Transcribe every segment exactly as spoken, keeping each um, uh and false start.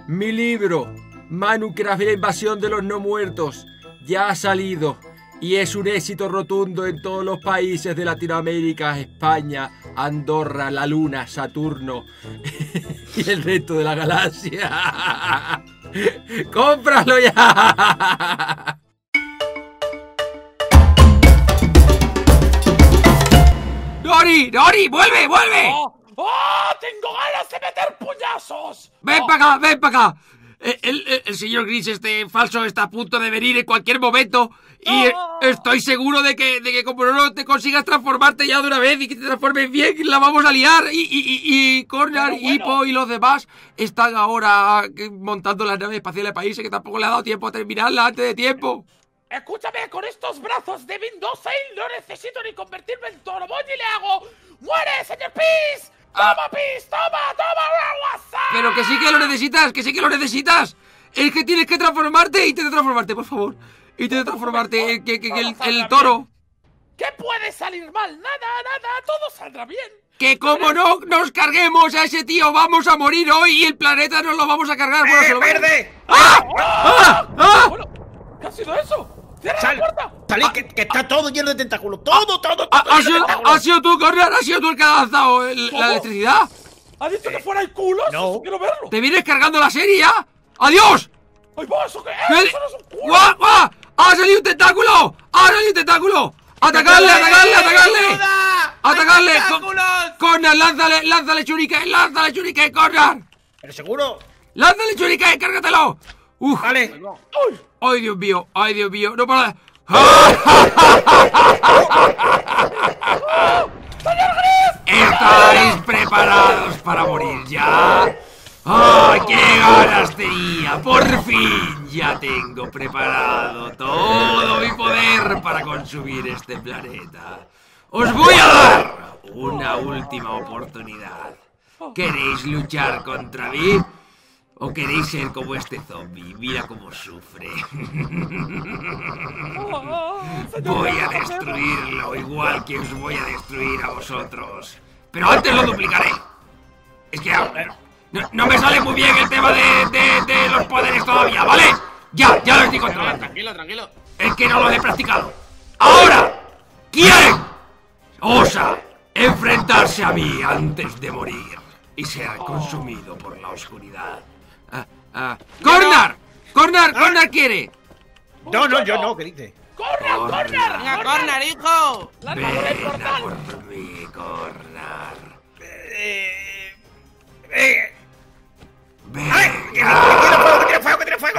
Mi libro, Minecraft y la invasión de los no muertos, ya ha salido y es un éxito rotundo en todos los países de Latinoamérica, España, Andorra, la Luna, Saturno y el resto de la galaxia. ¡Cómpralo ya! ¡Nori! ¡Nori! ¡Vuelve! ¡Vuelve! ¡Oh! ¡Oh! ¡Tengo ganas de meter puñazos! ¡Ven ¡Oh! para acá! ¡Ven para acá! El, el, el señor Gris, este falso, está a punto de venir en cualquier momento. Y ¡Oh! estoy seguro de que, de que como no te consigas transformarte ya de una vez y que te transformes bien, la vamos a liar. Y, y, y, y Cornar, Pero bueno. Hippo y los demás están ahora montando las naves espaciales países que tampoco le ha dado tiempo a terminarla antes de tiempo. Escúchame, con estos brazos de Windows seis no necesito ni convertirme en Toromón y le hago... ¡Muere, señor Peace! ¡Toma, Ah. Peace! ¡Toma, toma, WhatsApp! Pero que sí que lo necesitas, que sí que lo necesitas. Es que tienes que transformarte. Intenta transformarte, por favor. Intenta transformarte, eh, que, que, que el, el toro. ¿Qué puede salir mal? Nada, nada, todo saldrá bien. Que como no nos carguemos a ese tío, vamos a morir hoy y el planeta nos lo vamos a cargar. Bueno, se ¡Eh, lo- verde! ¡Ah! ¡Ah! ¡Ah! Bueno, ¿qué ha sido eso? ¡Cierra Sal, la puerta! salid, que, que está todo lleno de tentáculos. Todo, todo, todo. ¿Ha, ha lleno de sido, tentáculos. ¿Ha sido tú, Corner? ¿Ha sido tú el que ha lanzado el- la ¿Cómo? electricidad? ¿Ha dicho que fuera el culo? no. Quiero verlo. ¿Te vienes cargando la serie ya? ¡Adiós! ¡Ay, va, eso qué es! ¿Qué? ¡Eso no es un culo! ¡Guau, guau! ¡Ha salido un tentáculo! ¡Ha salido un tentáculo! ¡Atacarle, atacarle, atacarle! ¡Ayuda! ¡Atacarle! ¡Hay Co- tentáculos! ¡Corner, lánzale, lánzale shuriken! ¡Lánzale shuriken, Corner! ¿Pero seguro? ¡Lánzale shuriken, cárgatelo! ¡Uf! Vale. ¡Ay! ¡Ay, Dios mío! ¡Ay, Dios mío! ¡No para! ¿Estáis preparados para morir ya? ¡Ay, qué ganas tenía! ¡Por fin ya tengo preparado todo mi poder para consumir este planeta! ¡Os voy a dar una última oportunidad! ¿Queréis luchar contra mí? ¿O queréis ser como este zombie? Mira cómo sufre. Voy a destruirlo igual que os voy a destruir a vosotros. Pero antes lo duplicaré. Es que ahora no, no me sale muy bien el tema de, de, de los poderes todavía, ¿vale? Ya, ya lo estoy controlando. Tranquilo, tranquilo. Es que no lo he practicado. ¡Ahora! ¿Quién osa enfrentarse a mí antes de morir y ser consumido por la oscuridad? Ah, ah. ¡Cornar! ¡Cornar! ¡Cornar quiere! No, no, yo no, ¿qué dice? ¡Corner, corner! Venga, corner, hijo. ¡Lanza por el Ven a portal! por mí, Cornar. Eh... Eh... Ven. ¡Ay! ¡Que tiene fuego, que tiene fuego, que tiene fuego!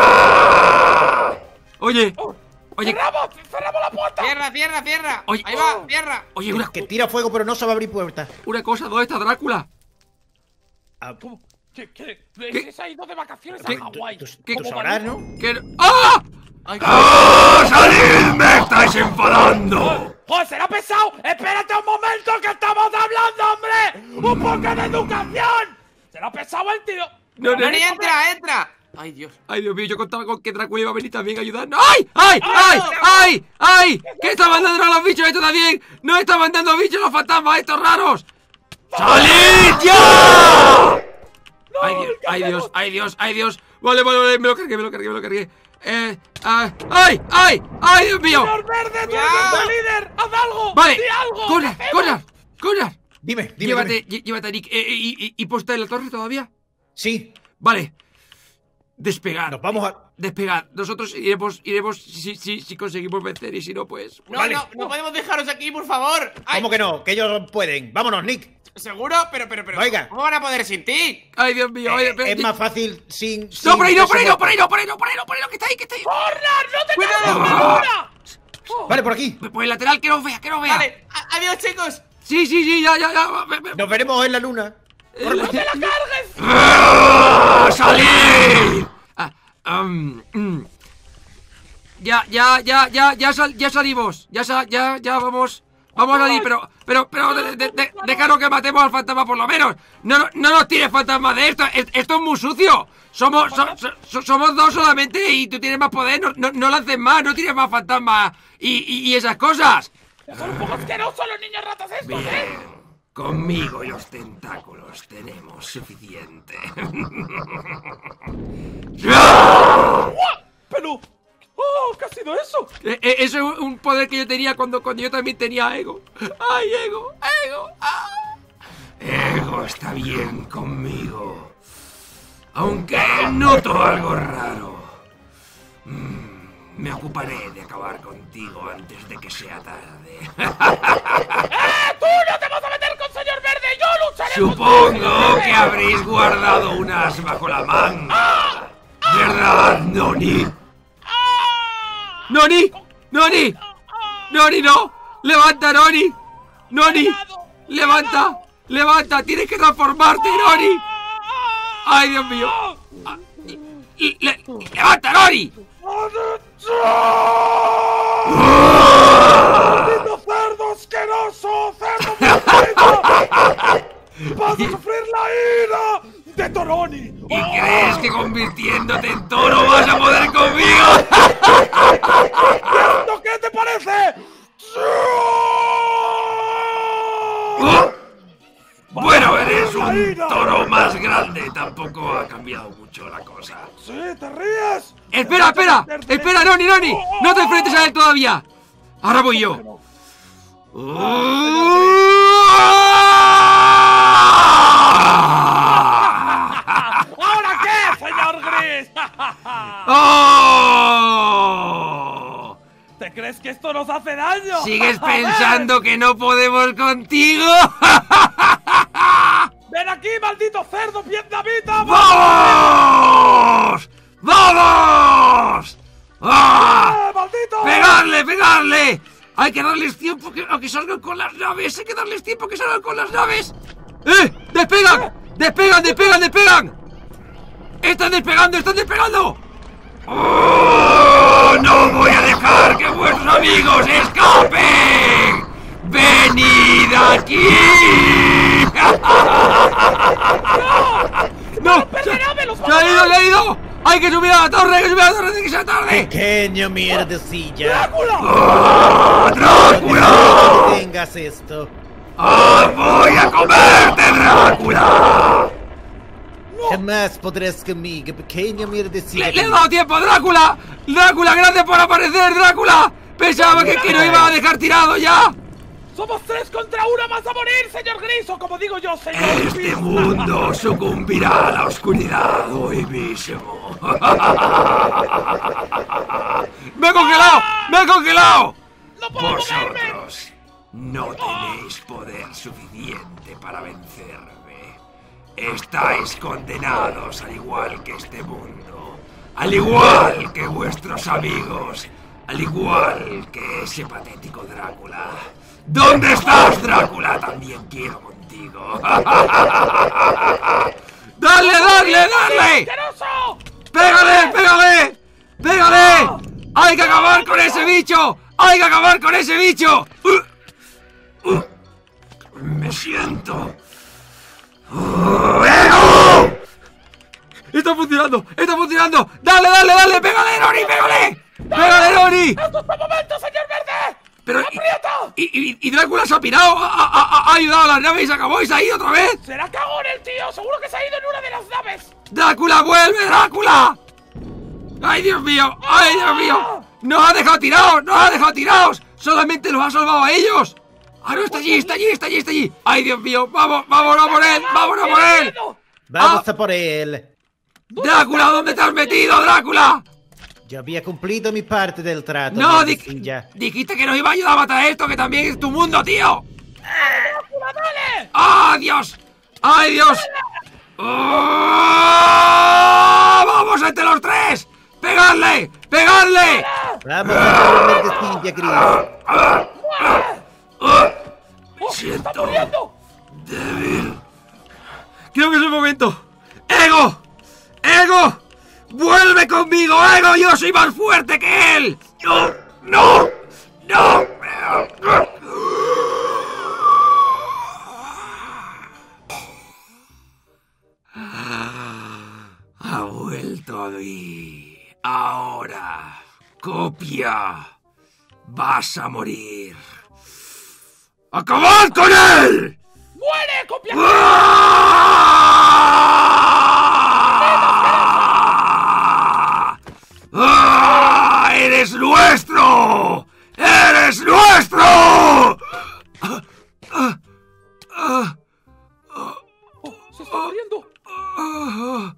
Oye, oye, ¡Cerramos! ¡Cerramos la puerta! Cierra, cierra, cierra. Oye. Ahí va, cierra. oye, una, Que tira fuego, pero no sabe abrir puertas. una cosa, ¿dónde está Drácula? Ah, ¿Cómo? ¿Qué? ¿Qué? ¿Qué? Se ha ido de vacaciones ¿Qué? a Hawái. Tú, ¿Qué? tú ¿Cómo sabrás, va? ¿no? ¿Qué? ¡Ah! Ay, ¡Ah! ¡Salid! ¡Me estáis enfadando! ¡Joder, será pesado! ¡Espérate un momento que estamos hablando, hombre! ¡Un poco de educación! ¡Será pesado el tío! No, no, Nani, entra, entra. Ay, Dios. Ay, Dios mío, yo contaba con que Drácula iba a venir también a ayudarnos. ¡Ay! ¡Ay! ¡Ay! ¡Ay! ¡Ay! ¿Qué está mandando a los bichos estos también? ¡No está mandando bichos los fantasmas estos raros! ¡Salid ya! ¡Ay, Dios! ¿qué ¡Ay, Dios! hacemos? ¡Ay, Dios! ¡Ay, Dios! Vale, vale, vale, me lo cargué, me lo cargué, me lo cargué. Eh, ah, ¡ay! ¡Ay! ¡Ay, Dios mío! ¡Señor Verde, tú Ya. eres el líder! ¡Haz algo! Vale, ¡Di algo! Cornar, ¿Qué hacemos? Cornar, Cornar. Dime, dime, Llévate, dime. lle- llévate a Nick. Eh, eh, ¿Y, y, y puesta en la torre todavía? Sí, Vale. Despegar. nos vamos a... Despegar. Nosotros iremos, iremos si, si, si conseguimos vencer y si no, pues... No, Vale. no, no podemos dejaros aquí, por favor. Ay, ¿Cómo que no? Que ellos pueden. Vámonos, Nick. ¿Seguro? Pero, pero, pero. Oiga. ¿Cómo van a poder sin ti? Ay, Dios mío. Ay, Eh, pero- es más fácil sin... No, sin por ahí no, por ahí no, eso- por ahí no, por ahí no, por ahí no, por ahí no, que está ahí, que está ahí. ¡Cornar, no te ¡Cuidado! cases de luna! Oh, Vale, por aquí. Por el lateral, que no vea, que no vea. Vale, a- adiós, chicos. Sí, sí, sí, ya, ya, ya. ve- ve- Nos veremos en la luna. ¡No te la cargues! ¡Ah! ¡Salid! Ah, um, mm. Ya, ya, ya, ya, ya, sal- ya salimos. Ya, sa- ya, ya vamos. Vamos a salir, pero, pero, pero, de, de, de- déjanos que matemos al fantasma por lo menos. No, no, no nos tires fantasma de esto. Es- Esto es muy sucio. Somos, so- so- so- somos dos solamente y tú tienes más poder. No, no, no lances más, no tires más fantasmas y, y, y esas cosas. Son un poco asquerosos los niños ratas estos, ¿eh? Conmigo y los tentáculos tenemos suficiente. Pero... ¡Oh! ¿Qué ha sido eso? Eh, eh, eso es un poder que yo tenía cuando, cuando yo también tenía ego. ¡Ay, ego! ¡Ego! ¡Ah! Ego está bien conmigo. Aunque noto algo raro. Mm, me ocuparé de acabar contigo antes de que sea tarde. ¡Eh! ¡Tú no te vas a meter con señor Verde! ¡Yo lucharé! Supongo que habréis guardado un as bajo la manga. ¿Verdad, Noni? ¡Noni! ¡Noni! ¡Noni, no! ¡Levanta, Noni! ¡Noni! ¡Levanta! ¡Levanta! ¡Tienes que transformarte, Noni! ¡Ay, Dios mío! Ah, le- le- ¡Levanta, Noni! ¡Maldito cerdo asqueroso! ¡Cerdo maldito! ¡Vas a sufrir la ira de Toroni! ¿Y crees que convirtiéndote en toro vas a poder conmigo? ¿Esto qué te parece? Oh. Bueno, eres un toro más grande. Tampoco ha cambiado mucho la cosa. ¿Sí? ¿Te ríes? ¡Espera, espera! ¡Espera, Noni, Noni! ¡No te enfrentes a él todavía! ¡Ahora voy yo! ¿Ahora qué, señor Gris? ¡Oh! ¿Te crees que esto nos hace daño? ¿Sigues pensando que no podemos contigo? ¡Ven aquí, maldito cerdo vietnamita! ¡Vamos! ¡Vamos! ¡Ah! ¡Eh, maldito! ¡Pegarle, pegarle! Hay que darles tiempo que, a que salgan con las naves. Hay que darles tiempo a que salgan con las naves. ¡Eh! ¡Despegan! ¡Despegan, despegan, despegan! ¡Están despegando, están despegando! ¡Oh! ¡No voy a dejar que vuestros amigos escapen! ¡Venid aquí! ¡No! ¡Se, se ha ido, se ha ido! ¡Hay que subir a la torre! ¡Hay que subir a la torre antes de que sea tarde! Pequeño mierdecilla. ¡Drácula! ¡Oh, ¡Drácula! No tengas esto. ¡Oh, voy a comerte, Drácula! Jamás podrás conmigo, pequeño mierdecilla. ¡Le, le he dado tiempo a Drácula! ¡Drácula, gracias por aparecer, Drácula! Pensaba que, que nos iba a dejar tirado ya. ¡Somos tres contra una más a morir, señor Gris! O como digo yo, señor Este Gris. mundo sucumbirá a la oscuridad hoy mismo. ¡Me he congelado! ¡Me he congelado! ¡No puedo moverme! Vosotros no tenéis poder suficiente para vencerme. Estáis condenados al igual que este mundo. Al igual que vuestros amigos. Al igual que ese patético Drácula. ¿Dónde estás, Drácula? También quiero contigo. ¡Dale, dale, dale! ¡Asqueroso! ¡Pégale, pégale! ¡Pégale! ¡Hay que acabar con ese bicho! ¡Hay que acabar con ese bicho! Uh, uh, me siento... Uh, ¡Ego! ¡Está funcionando! ¡Está funcionando! ¡Dale, dale, dale! ¡Pégale, Noni, pégale! ¡Pégale, Noni! ¡Esto es tu momento, señor Verde! Pero... ¡Aprieta! ¿Y, y, y Drácula se ha pirado? ¿Ha, ha, ha ayudado a las naves y se acabó y se ha ido otra vez? ¡Será cagón el tío! ¡Seguro que se ha ido en una de las naves! ¡Drácula, vuelve, Drácula! ¡Ay, Dios mío! ¡Ay, Dios mío! ¡Nos ha dejado tirados! ¡Nos ha dejado tirados! ¡Solamente los ha salvado a ellos! ¡Ah, no! ¡Está allí, está allí, está allí, está allí! ¡Ay, Dios mío! ¡Vamos, vámonos por él! ¡Vámonos por él! Vamos Ah. a por él. ¡Drácula, ¿dónde te has metido, Drácula? Yo había cumplido mi parte del trato. No, di- mierdecilla. dijiste que nos iba a ayudar a matar esto, que también es tu mundo, tío. ¡Drácula, dale! ¡Ah, Dios! ¡Ay, Dios! ¡Oh! ¡Vamos entre los tres! ¡Pegadle! ¡Pegadle! Vamos a por mierdecilla, Gris. Me ¡Está siento muriendo! débil. Creo que es el momento. ¡Ego! ¡Ego! ¡Vuelve conmigo, Ego! ¡Yo soy más fuerte que él! ¡No! ¡No! ¡No! Ha vuelto a mí. Ahora, copia. Vas a morir. ¡Acabad con él! ¡Muere, copia! ¡Ah! ¡Ah! ¡Eres nuestro! ¡Eres nuestro! ¡Ah! ¡Ah! ¡Ah! Oh, ¡se está muriendo! ¡Ah!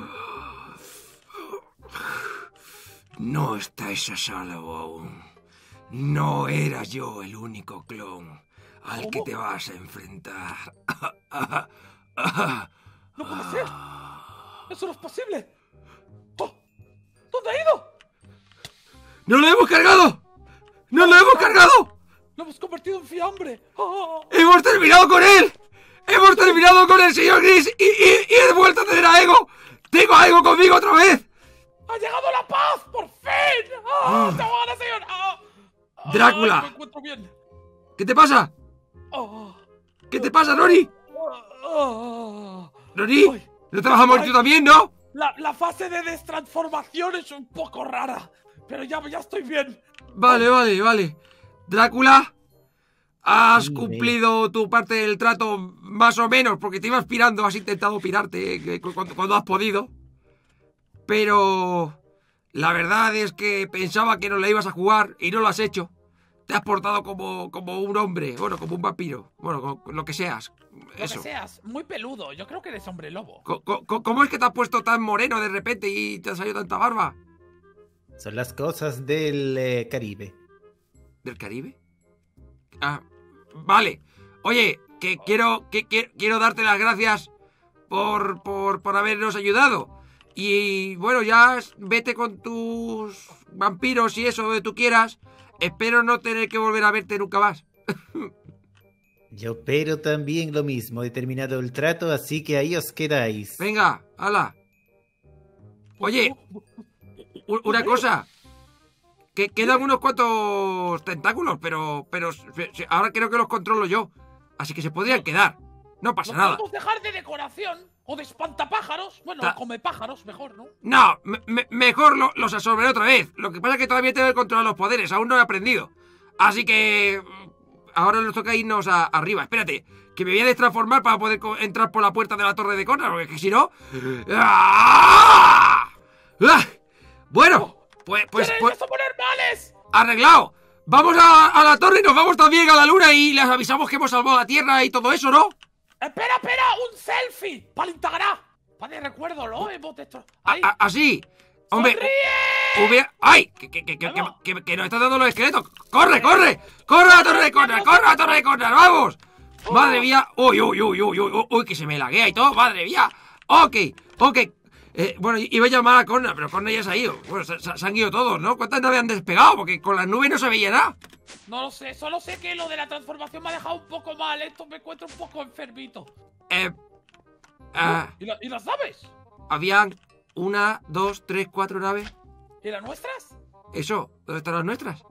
No estáis a salvo aún. No era yo el único clon al que te vas a enfrentar. ¡No puede ser! ¡Eso no es posible! Oh, ¿dónde ha ido? ¡No lo hemos cargado! ¡No lo hemos cargado! ¡Lo hemos convertido en fiambre! Oh. ¡Hemos terminado con él! ¡Hemos terminado con el señor Gris! ¡Y, y, y he vuelto a tener a Ego! ¡Tengo a Ego conmigo otra vez! ¡Ha llegado la paz! ¡Por fin! ¡Oh, ¡te voy a ganar, señor! Oh. ¡Drácula! ¡Me encuentro bien! ¿Qué te pasa? Oh. ¿Qué te pasa, Nori? Oh. ¿Nori? Ay. ¿No te vas a morir tú también, no? La, la fase de destransformación es un poco rara, pero ya, ya estoy bien. Vale, vale, vale. Drácula, has Dime. cumplido tu parte del trato más o menos, porque te ibas pirando, has intentado pirarte eh, cuando, cuando has podido. Pero la verdad es que pensaba que no la ibas a jugar y no lo has hecho. Te has portado como, como un hombre, bueno, como un vampiro, bueno, como, lo que seas. Lo Eso. que seas, muy peludo. Yo creo que eres hombre lobo. Co- co- co- ¿Cómo es que te has puesto tan moreno de repente y te ha salido tanta barba? Son las cosas del eh, Caribe. ¿Del Caribe? Ah, vale. Oye, que quiero, que, que- quiero darte las gracias por, por, por habernos ayudado. Y bueno, ya vete con tus vampiros y eso que tú quieras. Espero no tener que volver a verte nunca más. Yo espero también lo mismo. He terminado el trato, así que ahí os quedáis. Venga, hala. Oye, u- una cosa. Que quedan unos cuantos tentáculos, pero, pero se- se- ahora creo que los controlo yo. Así que se podrían quedar. No pasa Lo nada. podemos dejar de decoración o de espantapájaros. Bueno, Ta- come pájaros, mejor, ¿no? No, me- me- mejor lo- los absorberé otra vez. Lo que pasa es que todavía tengo que controlar los poderes, aún no he aprendido. Así que mm, ahora nos toca irnos a- arriba. Espérate, que me voy a destransformar para poder co- entrar por la puerta de la torre de Connor, porque es que si no... ¡Ah! ¡Ah! Bueno, pues, pues, ¡Queréis pues, eso poner males! arreglado. Vamos a, a la torre y nos vamos también a la luna y les avisamos que hemos salvado la Tierra y todo eso, ¿no? ¡Espera, espera! ¡Un selfie! ¡Para el Instagram! ¡Para de recuerdo, lo hemos destro... A- ¡Ahí! a- así. Hombre, ¡Sonríe! hubiera... ¡Ay! Que, que, que, que, Vamos. que, que nos está dando los esqueletos. ¡Corre, corre! ¡Corre a la torre de Connor! ¡Corre a la torre de Connor! ¡Vamos! ¡Madre mía! ¡Uy, uy, uy, uy, uy! uy, uy, que se me laguea y todo! ¡Madre mía! ¡Ok! ¡Ok! Eh, bueno, iba a llamar a Connor, pero Connor ya se ha ido. Bueno, se, se- se han ido todos, ¿no? ¿Cuántas naves han despegado? Porque con las nubes no se veía nada. No lo sé, solo sé que lo de la transformación me ha dejado un poco mal. Esto me encuentro un poco enfermito. Eh... ah, ¿Y, la- y las naves? habían una, dos, tres, cuatro naves. ¿Y las nuestras? Eso, ¿dónde están las nuestras?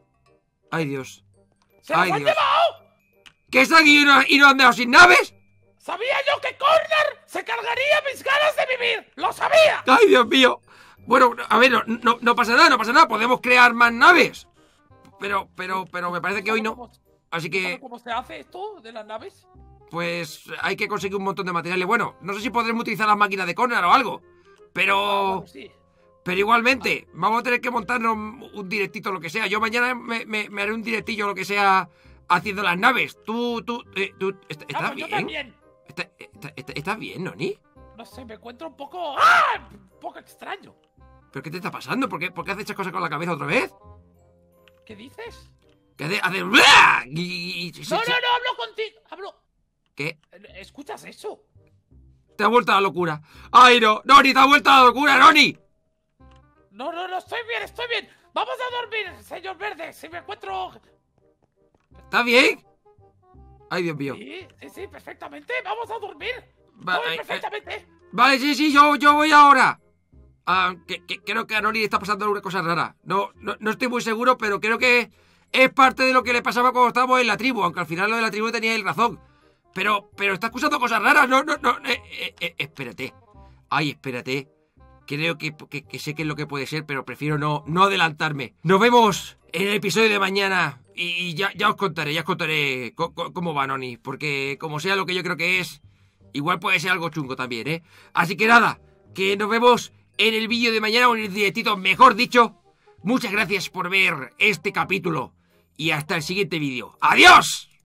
Ay, Dios. ¡Se las Ay, han Dios. llevado! ¿Que están aquí y no, y no han dejado sin naves? ¡Sabía yo que Corner se cargaría mis ganas de vivir! ¡Lo sabía! ¡Ay, Dios mío! Bueno, a ver, no, no, no pasa nada, no pasa nada. Podemos crear más naves. Pero, pero, pero me parece que hoy no. ¿Cómo- Así ¿Sabes que, cómo se hace esto de las naves? pues, hay que conseguir un montón de materiales. Bueno, no sé si podremos utilizar las máquinas de Connor o algo. Pero, Ah, bueno, sí. pero igualmente, vamos a tener que montarnos un directito, lo que sea. Yo mañana me, me- me haré un directillo, lo que sea, haciendo las naves. Tú, tú, eh, tú, est- Ah, ¿estás pues yo bien? también. ¿Está- está- está- ¿Estás bien, Noni? No sé, me encuentro un poco... ¡Ah! Un poco extraño. ¿Pero qué te está pasando? ¿Por qué, por qué haces esas cosas con la cabeza otra vez? ¿Qué dices? ¿Qué hace? hace ¡bla! Y, y- y- No, no, no, hablo contigo. Hablo... ¿Qué? ¿Escuchas eso? Te ha vuelto a la locura. ¡Ay, no! ¡Noni, te ha vuelto a la locura, Noni! No, no, no, estoy bien, estoy bien. Vamos a dormir, señor Verde. Si me encuentro... ¿Estás bien? Ay, Dios mío. Sí, sí, sí, perfectamente. Vamos a dormir. Va- Voy eh, eh, perfectamente. Vale, sí, sí, yo, yo voy ahora. Ah, que, que- creo que a Noni le está pasando una cosa rara. No, no, no estoy muy seguro, pero creo que es parte de lo que le pasaba cuando estábamos en la tribu, aunque al final lo de la tribu tenía él razón. Pero, pero está acusando cosas raras, no, no, no. eh, eh, eh, espérate. Ay, espérate. Creo que, que, que sé qué es lo que puede ser, pero prefiero no, no adelantarme. Nos vemos en el episodio de mañana. y, y ya, ya os contaré, ya os contaré co- co- cómo va, Noni. Porque como sea lo que yo creo que es, igual puede ser algo chungo también, ¿eh? Así que nada, que nos vemos en el vídeo de mañana o en el directito, mejor dicho. Muchas gracias por ver este capítulo y hasta el siguiente vídeo. ¡Adiós!